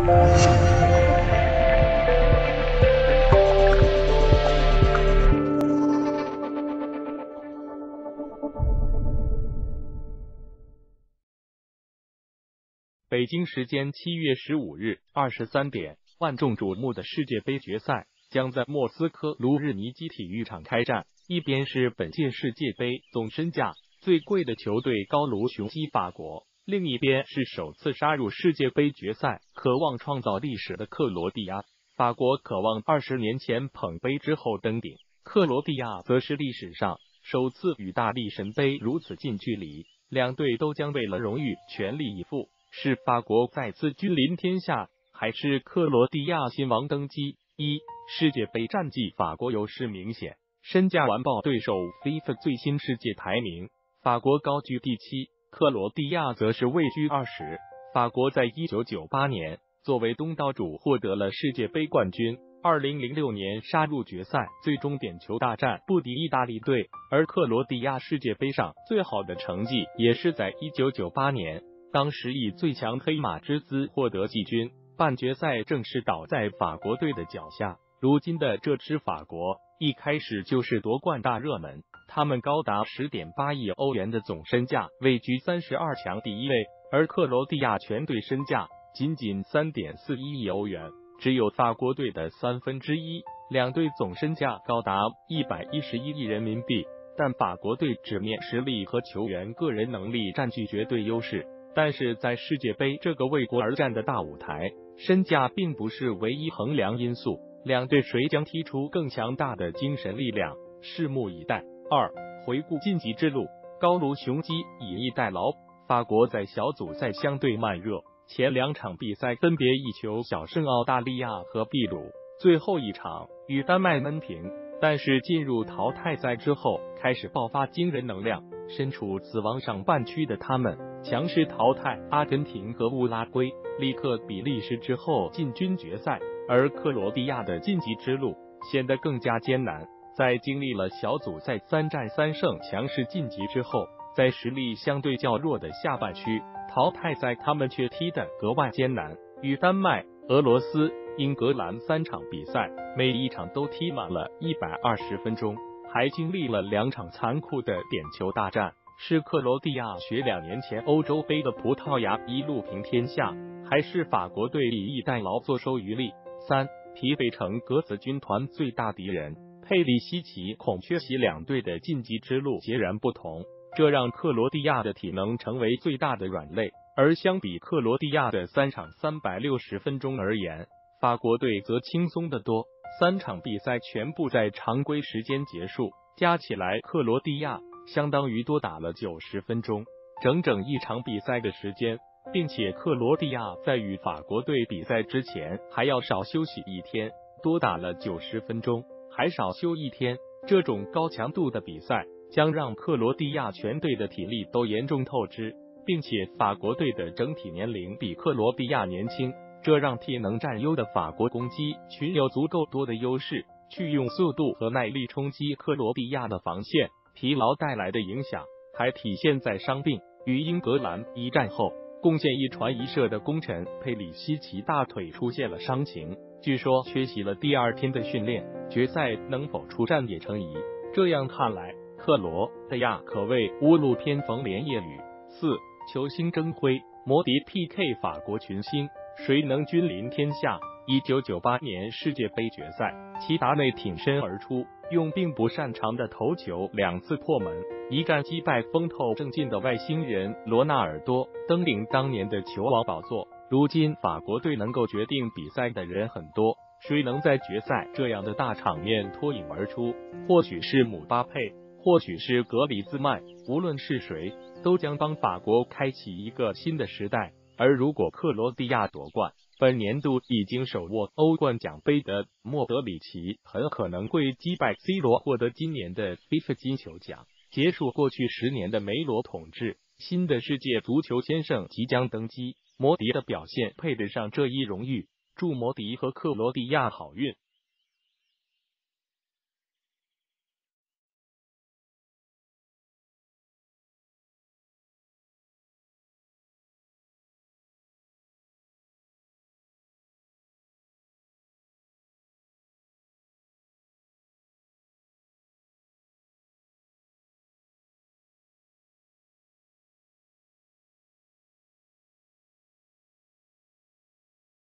北京时间7月15日23点，万众瞩目的世界杯决赛将在莫斯科卢日尼基体育场开战。一边是本届世界杯总身价最贵的球队高卢雄鸡法国，另一边是首次杀入世界杯决赛、渴望创造历史的克罗地亚。法国渴望20年前捧杯之后登顶，克罗地亚则是历史上首次与大力神杯如此近距离。两队都将为了荣誉全力以赴，是法国再次君临天下，还是克罗地亚新王登基？世界杯战绩法国优势明显，身价完爆对手。FIFA 最新世界排名，法国高居第7，克罗地亚则是位居20。法国在1998年作为东道主获得了世界杯冠军，2006年杀入决赛，最终点球大战不敌意大利队。而克罗地亚世界杯上最好的成绩也是在1998年，当时以最强黑马之姿获得季军，半决赛正是倒在法国队的脚下。如今的这支法国一开始就是夺冠大热门，他们高达10.8亿欧元的总身价，位居32强第一位，而克罗地亚全队身价仅3.41亿欧元，只有法国队的1/3，两队总身价高达111亿人民币。但法国队纸面实力和球员个人能力占据绝对优势，但是在世界杯这个为国而战的大舞台，身价并不是唯一衡量因素。两队谁将踢出更强大的精神力量，拭目以待。回顾晋级之路，高卢雄鸡以逸待劳。法国在小组赛相对慢热，前两场比赛分别一球小胜澳大利亚和秘鲁，最后一场与丹麦闷平。但是进入淘汰赛之后，开始爆发惊人能量，身处死亡上半区的他们强势淘汰阿根廷和乌拉圭，立刻比利时之后进军决赛。而克罗地亚的晋级之路显得更加艰难，在经历了小组赛3战3胜强势晋级之后，在实力相对较弱的下半区淘汰赛，他们却踢得格外艰难，与丹麦、俄罗斯、英格兰3场比赛，每一场都踢满了120分钟，还经历了2场残酷的点球大战，是克罗地亚学2年前欧洲杯的葡萄牙一路平天下，还是法国队以逸待劳坐收渔利？疲惫成格子军团最大敌人佩里西奇、孔雀西两队的晋级之路截然不同，这让克罗地亚的体能成为最大的软肋。而相比克罗地亚的3场360分钟而言，法国队则轻松得多，3场比赛全部在常规时间结束，加起来克罗地亚相当于多打了90分钟，整整一场比赛的时间。并且克罗地亚在与法国队比赛之前还要少休息1天，多打了90分钟，还少休1天。这种高强度的比赛将让克罗地亚全队的体力都严重透支，并且法国队的整体年龄比克罗地亚年轻，这让体能占优的法国攻击群有足够多的优势去用速度和耐力冲击克罗地亚的防线。疲劳带来的影响还体现在伤病，与英格兰一战后贡献一传一射的功臣佩里西奇大腿出现了伤情，据说缺席了第2天的训练，决赛能否出战也成疑。这样看来，克罗地亚可谓屋漏偏逢连夜雨。球星争辉，摩迪 PK 法国群星，谁能君临天下？1998年世界杯决赛，齐达内挺身而出，用并不擅长的头球2次破门，一战击败风头正劲的外星人罗纳尔多，登顶当年的球王宝座。如今法国队能够决定比赛的人很多，谁能在决赛这样的大场面脱颖而出？或许是姆巴佩，或许是格里兹曼，无论是谁，都将帮法国开启一个新的时代。而如果克罗地亚夺冠，本年度已经手握欧冠奖杯的莫德里奇很可能会击败 C 罗获得今年的 FIFA 金球奖，结束过去10年的梅罗统治，新的世界足球先生即将登基。摩迪的表现配得上这一荣誉，祝摩迪和克罗地亚好运。